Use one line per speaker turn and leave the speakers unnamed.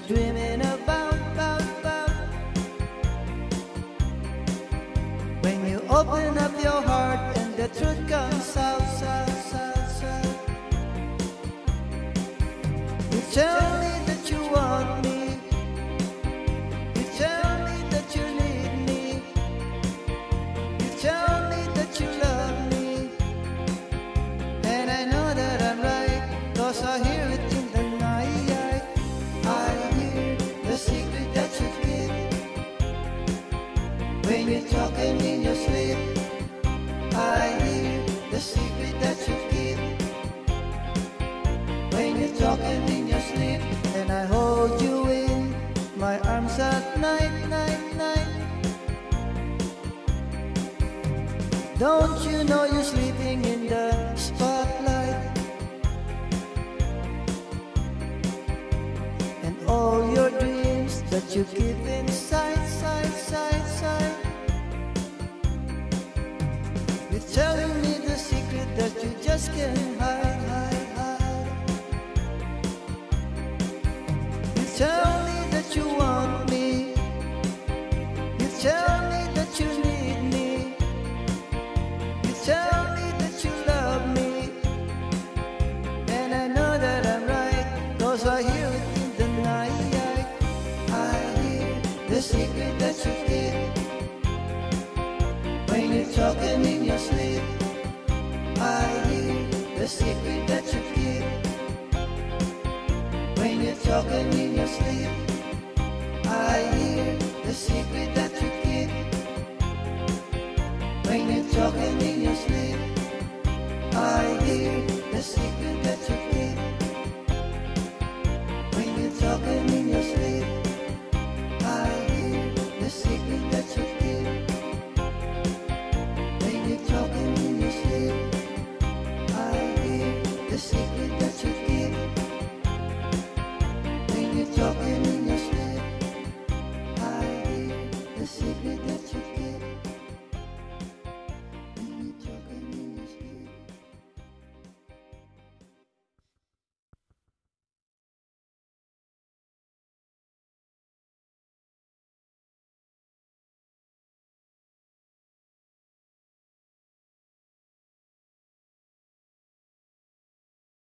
dreaming about. When you open up your heart and the truth comes out. You tell me that you want me. You tell me that you need me. You tell me that you love me. And I know that I'm right, 'cause I hear it in the night. I hear the secret that you keep when you're talking in your sleep. I hear the secret that you keep when you're talking in your sleep. And I hold you in my arms at night. Don't you know you're sleeping in the spotlight? And all your dreams that you keep inside. You're telling me the secret that you just can't hide. You tell me that you want me. You tell me that you need me. You tell me that you love me. And I know that I'm right, 'cause I hear it in the night. I hear the secret that you keep when you're talking in your sleep. I hear the secret that you keep when you're talking in your sleep. I hear the secret that you keep when you're talking in your sleep. I hear the secret